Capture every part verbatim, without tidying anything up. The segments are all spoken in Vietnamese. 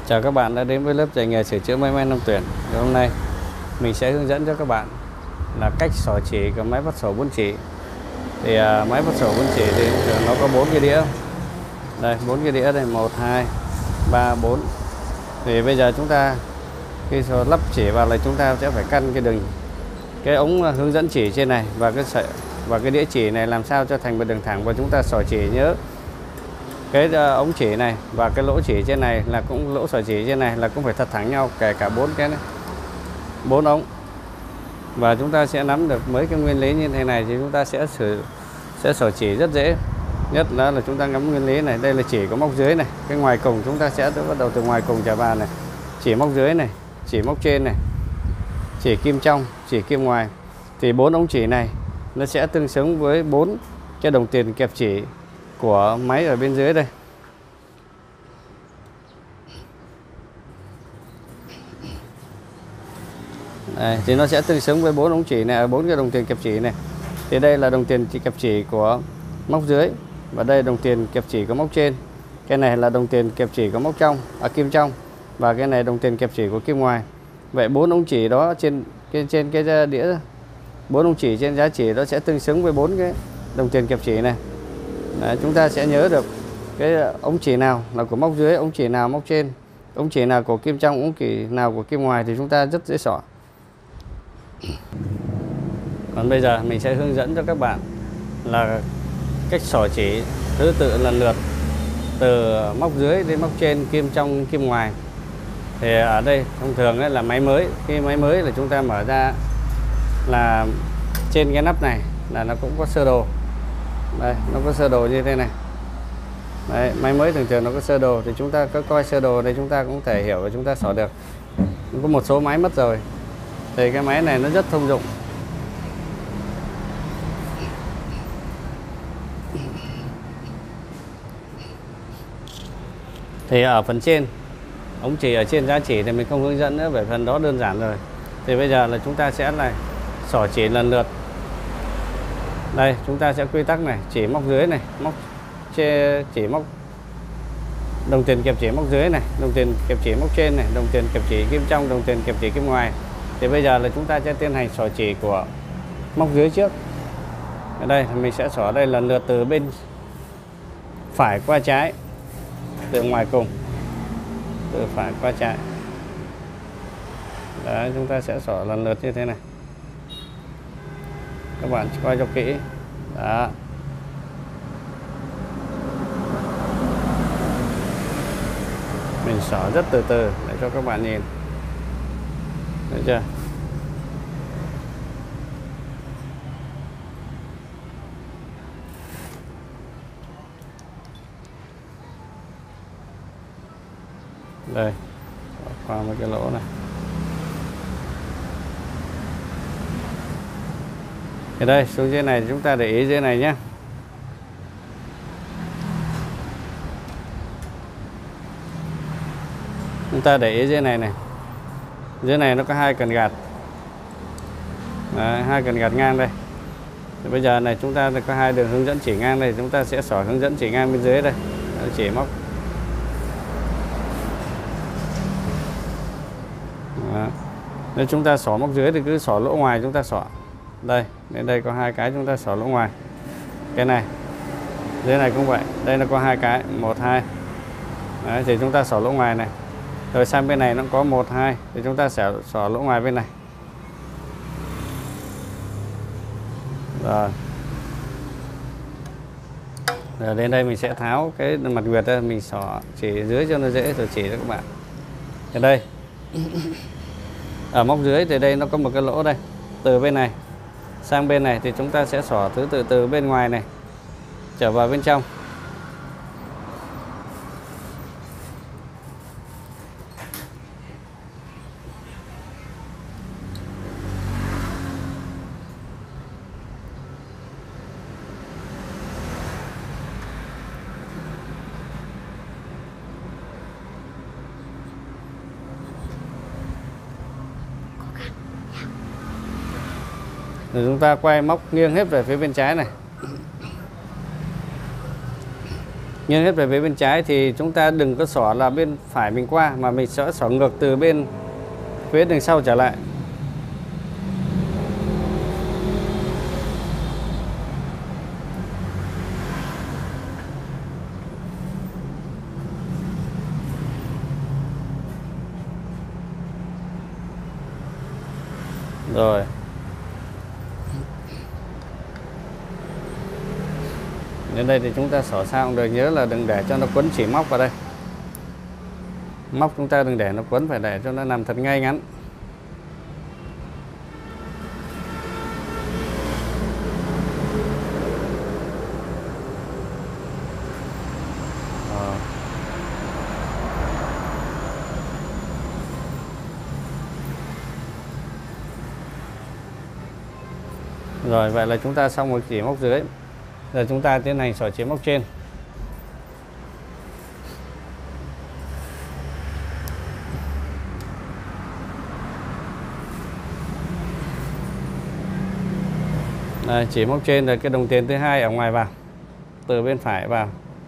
Chào các bạn đã đến với lớp dạy nghề sửa chữa máy may Nam Tuyển. Thì hôm nay mình sẽ hướng dẫn cho các bạn là cách xỏ chỉ của máy vắt sổ bốn chỉ. Thì à, máy vắt sổ bốn chỉ thì nó có bốn cái đĩa. Đây, bốn cái đĩa đây, một, hai, ba, bốn. Thì bây giờ chúng ta khi lắp chỉ vào là chúng ta sẽ phải căn cái đường cái ống hướng dẫn chỉ trên này và cái sợi và cái đĩa chỉ này làm sao cho thành một đường thẳng, và chúng ta xỏ chỉ nhớ cái ống chỉ này và cái lỗ chỉ trên này là cũng lỗ xỏ chỉ trên này là cũng phải thật thẳng nhau, kể cả bốn cái này, bốn ống. Và chúng ta sẽ nắm được mấy cái nguyên lý như thế này thì chúng ta sẽ sử sẽ xỏ chỉ rất dễ. Nhất là là chúng ta ngắm nguyên lý này, đây là chỉ có móc dưới này, cái ngoài cùng chúng ta sẽ bắt đầu từ ngoài cùng trở vào này, chỉ móc dưới này, chỉ móc trên này, chỉ kim trong, chỉ kim ngoài. Thì bốn ống chỉ này nó sẽ tương xứng với bốn cái đồng tiền kẹp chỉ của máy ở bên dưới đây. Đây, thì nó sẽ tương xứng với bốn ống chỉ này, bốn cái đồng tiền kẹp chỉ này. Thì đây là đồng tiền kẹp chỉ của móc dưới, và đây là đồng tiền kẹp chỉ của móc trên. Cái này là đồng tiền kẹp chỉ của móc trong, à, kim trong, và cái này đồng tiền kẹp chỉ của kim ngoài. Vậy bốn ống chỉ đó trên cái trên cái đĩa, bốn ống chỉ trên giá chỉ đó sẽ tương xứng với bốn cái đồng tiền kẹp chỉ này. Đấy, chúng ta sẽ nhớ được cái ống chỉ nào là của móc dưới, ống chỉ nào móc trên, ống chỉ nào của kim trong, ống chỉ nào của kim ngoài thì chúng ta rất dễ xỏ. Còn bây giờ mình sẽ hướng dẫn cho các bạn là cách xỏ chỉ thứ tự lần lượt từ móc dưới đến móc trên, kim trong, kim ngoài. Thì ở đây thông thường ấy là máy mới, khi máy mới là chúng ta mở ra là trên cái nắp này là nó cũng có sơ đồ. Đây, nó có sơ đồ như thế này. Đấy, máy mới thường thường nó có sơ đồ, thì chúng ta có coi sơ đồ đây chúng ta cũng thể hiểu và chúng ta xỏ được. Có một số máy mất rồi thì cái máy này nó rất thông dụng. Thì ở phần trên ống chỉ ở trên giá chỉ thì mình không hướng dẫn nữa, bởi phần đó đơn giản rồi. Thì bây giờ là chúng ta sẽ là xỏ chỉ lần lượt. Đây, chúng ta sẽ quy tắc này, chỉ móc dưới này, móc trên, chỉ móc đồng tiền kẹp chỉ móc dưới này, đồng tiền kẹp chỉ móc trên này, đồng tiền kẹp chỉ kim trong, đồng tiền kẹp chỉ kim ngoài. Thì bây giờ là chúng ta sẽ tiến hành xỏ chỉ của móc dưới trước. Ở đây mình sẽ xỏ đây lần lượt từ bên phải qua trái, từ ngoài cùng, từ phải qua trái. Đấy, chúng ta sẽ xỏ lần lượt như thế này. Các bạn coi cho kỹ. Đó. Mình xỏ rất từ từ để cho các bạn nhìn. Thấy chưa? Đây, qua một cái lỗ này. Thì đây, xuống dưới này chúng ta để ý dưới này nhé. Chúng ta để ý dưới này này. Dưới này nó có hai cần gạt. Đấy, hai cần gạt ngang đây. Thì bây giờ này chúng ta có hai đường hướng dẫn chỉ ngang đây, chúng ta sẽ xỏ hướng dẫn chỉ ngang bên dưới đây. Đấy, chỉ móc. Đó. Nếu chúng ta xỏ móc dưới thì cứ xỏ lỗ ngoài chúng ta xỏ. Đây, đến đây có hai cái chúng ta xỏ lỗ ngoài. Cái này, dưới này cũng vậy. Đây nó có hai cái, một, hai. Đấy, thì chúng ta xỏ lỗ ngoài này. Rồi sang bên này nó có một, hai, thì chúng ta sẽ xỏ lỗ ngoài bên này. Rồi. Rồi đến đây mình sẽ tháo cái mặt nguyệt ra, mình xỏ chỉ dưới cho nó dễ rồi chỉ cho các bạn. Ở đây, ở móc dưới thì đây nó có một cái lỗ đây. Từ bên này sang bên này thì chúng ta sẽ xỏ thứ tự từ bên ngoài này trở vào bên trong. Rồi chúng ta quay móc nghiêng hết về phía bên trái này. Nghiêng hết về phía bên trái thì chúng ta đừng có xỏ là bên phải mình qua, mà mình sẽ xỏ ngược từ bên phía đằng sau trở lại. Rồi. Đến đây thì chúng ta xỏ sao được, nhớ là đừng để cho nó quấn chỉ móc vào đây. Móc chúng ta đừng để nó quấn, phải để cho nó nằm thật ngay ngắn. Rồi. Rồi, vậy là chúng ta xong một chỉ móc dưới. Giờ chúng ta tiến hành xỏ chỉ móc trên. Đây, chỉ móc trên là cái đồng tiền thứ hai ở ngoài vào, từ bên phải vào.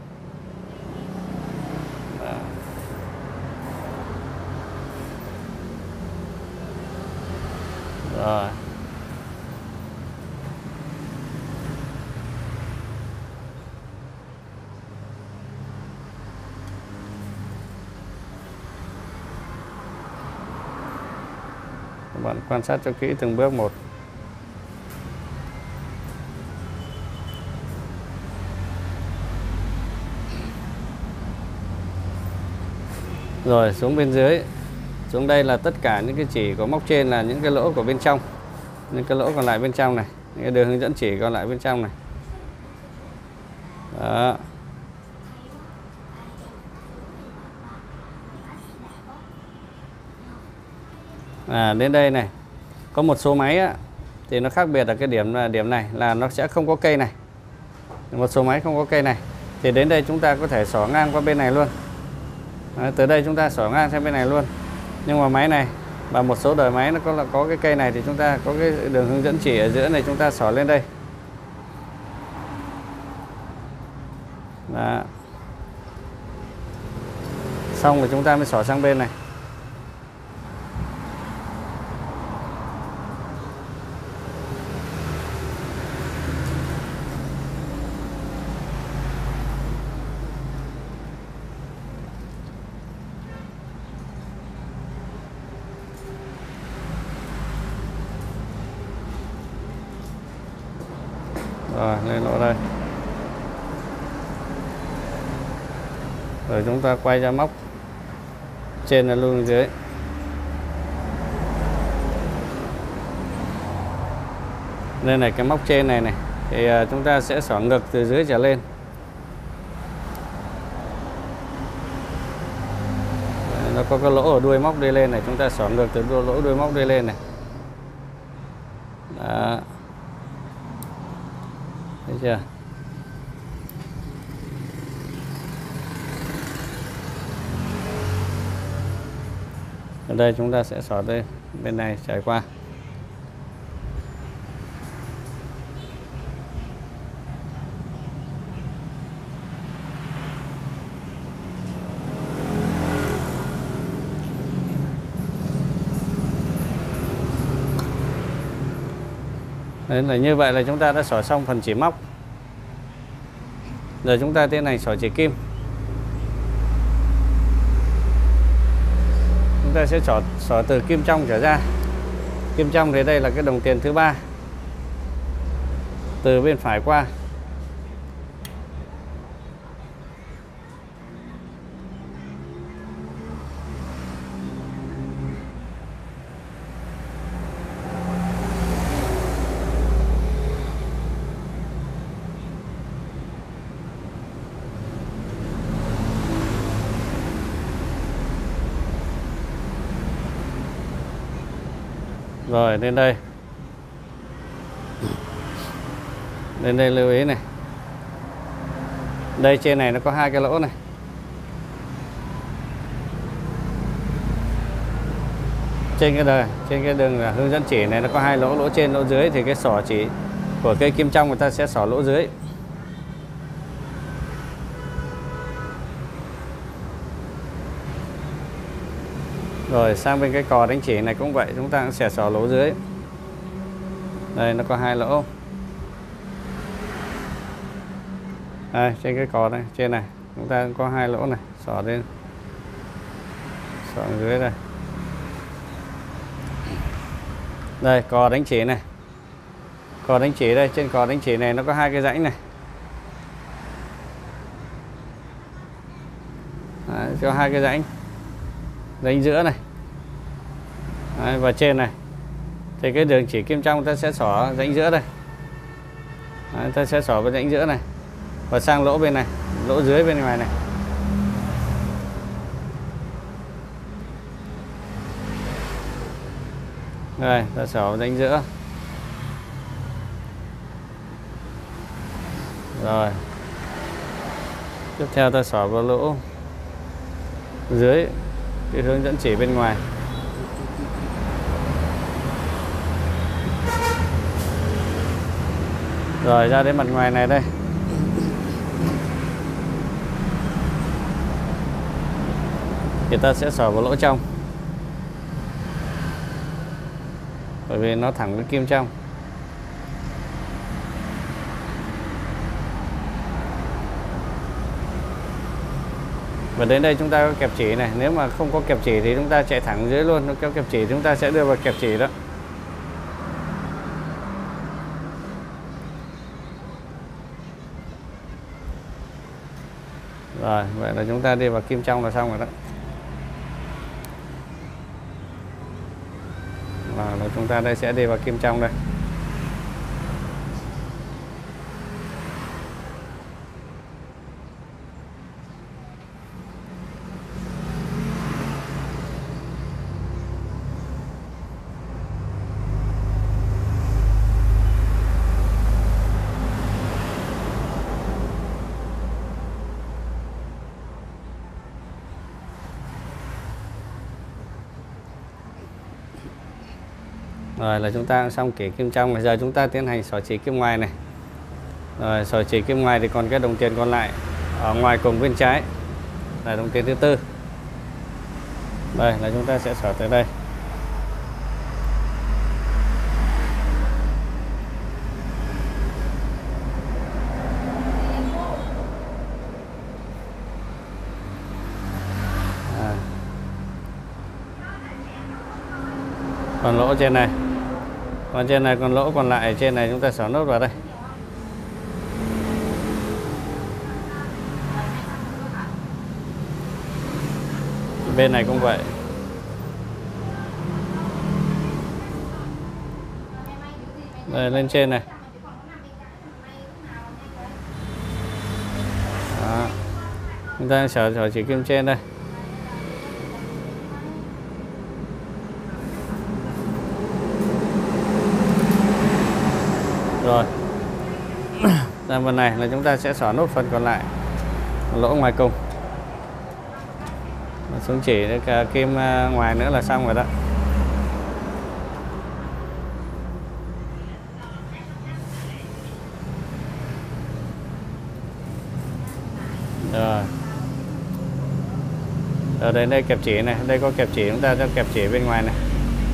Đó. Rồi. Các bạn quan sát cho kỹ từng bước một. Rồi xuống bên dưới, xuống đây là tất cả những cái chỉ có móc trên là những cái lỗ của bên trong, những cái lỗ còn lại bên trong này, những cái đường hướng dẫn chỉ còn lại bên trong này. Đó. À, đến đây này có một số máy á, thì nó khác biệt ở cái điểm là điểm này là nó sẽ không có cây này, một số máy không có cây này, thì đến đây chúng ta có thể xỏ ngang qua bên này luôn. Đấy, từ đây chúng ta xỏ ngang sang bên này luôn. Nhưng mà máy này và một số đời máy nó có là có cái cây này thì chúng ta có cái đường hướng dẫn chỉ ở giữa này, chúng ta xỏ lên đây. Đó. Xong rồi chúng ta mới xỏ sang bên này. Rồi, lên lỗ đây. Rồi chúng ta quay ra móc trên là luôn dưới. Đây này, cái móc trên này này thì chúng ta sẽ xỏ ngược từ dưới trở lên. Nó có cái lỗ ở đuôi móc đi lên này, chúng ta xỏ ngược từ lỗ đuôi móc đi lên này. Đó. Thấy chưa? Ở đây chúng ta sẽ xỏ đây, bên này trải qua. Đấy là như vậy là chúng ta đã xỏ xong phần chỉ móc. Giờ chúng ta tiến hành xỏ chỉ kim. Chúng ta sẽ xỏ, xỏ từ kim trong trở ra. Kim trong thì đây là cái đồng tiền thứ ba, từ bên phải qua. Rồi lên đây. Lên đây lưu ý này. Đây trên này nó có hai cái lỗ này. Trên cái đời, trên cái đường hướng dẫn chỉ này nó có hai lỗ, lỗ trên lỗ dưới, thì cái xỏ chỉ của cây kim trong người ta sẽ xỏ lỗ dưới. Rồi sang bên cái cò đánh chỉ này cũng vậy, chúng ta cũng sẽ xỏ lỗ dưới. Đây nó có hai lỗ. Đây, trên cái cò này, trên này chúng ta có hai lỗ này, xỏ lên, xỏ dưới đây. Đây cò đánh chỉ này, cò đánh chỉ đây, trên cò đánh chỉ này nó có hai cái rãnh này. Đấy, có hai cái rãnh, rãnh giữa này. Đấy, và trên này thì cái đường chỉ kim trong ta sẽ xỏ rãnh giữa đây. Đấy, ta sẽ xỏ vào rãnh giữa này và sang lỗ bên này, lỗ dưới bên ngoài này. Đây, ta xỏ rãnh giữa. Rồi. Tiếp theo ta xỏ vào lỗ dưới cái hướng dẫn chỉ bên ngoài. Rồi ra đến mặt ngoài này đây. Thì ta sẽ xỏ vào lỗ trong. Bởi vì nó thẳng với kim trong. Và đến đây chúng ta có kẹp chỉ này. Nếu mà không có kẹp chỉ thì chúng ta chạy thẳng dưới luôn. Nó kéo kẹp chỉ chúng ta sẽ đưa vào kẹp chỉ đó. Rồi, vậy là chúng ta đi vào kim trong là xong rồi đó. Rồi, là chúng ta đây sẽ đi vào kim trong đây. Rồi là chúng ta xong kỹ kim trong. Bây giờ chúng ta tiến hành xỏ chỉ kim ngoài này. Rồi xỏ chỉ kim ngoài thì còn cái đồng tiền còn lại ở ngoài cùng bên trái là đồng tiền thứ tư. Đây là chúng ta sẽ xỏ tới đây. À. Còn lỗ trên này, còn trên này còn lỗ còn lại trên này chúng ta xỏ nốt vào đây. Bên này cũng vậy. Đây lên trên này. Đó. Chúng ta xỏ xỏ chỉ kim trên đây. Rồi. Sang phần này là chúng ta sẽ xỏ nốt phần còn lại, lỗ ngoài cùng. Xuống chỉ cái kim ngoài nữa là xong rồi đó. Rồi. Ở đây đây kẹp chỉ này, đây có kẹp chỉ, chúng ta cho kẹp chỉ bên ngoài này.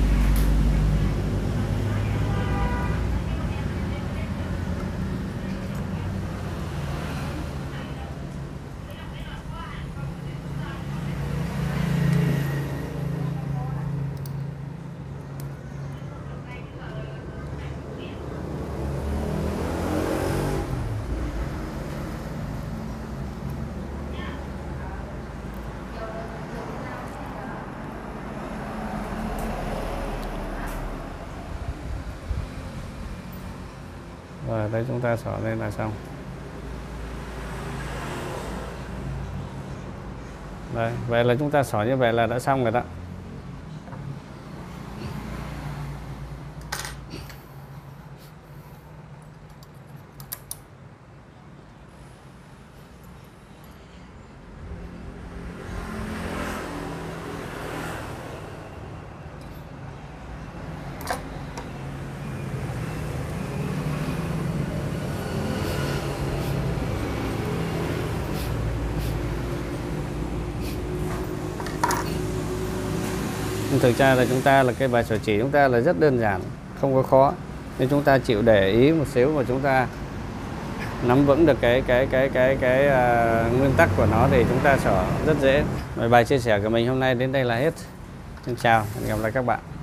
Rồi đây chúng ta xỏ lên là xong. Đây, vậy là chúng ta xỏ như vậy là đã xong rồi đó. Nhưng thực ra là chúng ta là cái bài sổ chỉ chúng ta là rất đơn giản, không có khó. Nếu chúng ta chịu để ý một xíu và chúng ta nắm vững được cái cái cái cái cái uh, nguyên tắc của nó thì chúng ta sổ rất dễ. Bài chia sẻ của mình hôm nay đến đây là hết. Xin chào, hẹn gặp lại các bạn.